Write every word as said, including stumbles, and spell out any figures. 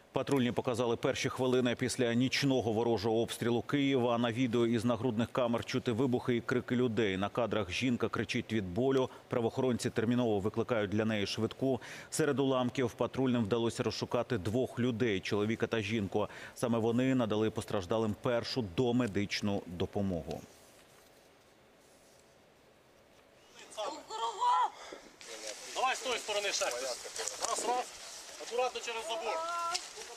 Патрульні показали перші хвилини після нічного ворожого обстрілу Києва. На відео із нагрудних камер чути вибухи і крики людей. На кадрах жінка кричить від болю. Правоохоронці терміново викликають для неї швидку. Серед уламків патрульним вдалося розшукати двох людей – чоловіка та жінку. Саме вони надали постраждалим першу домедичну допомогу. Давай з тої сторони шахти. Раз, раз. Акуратно через забор.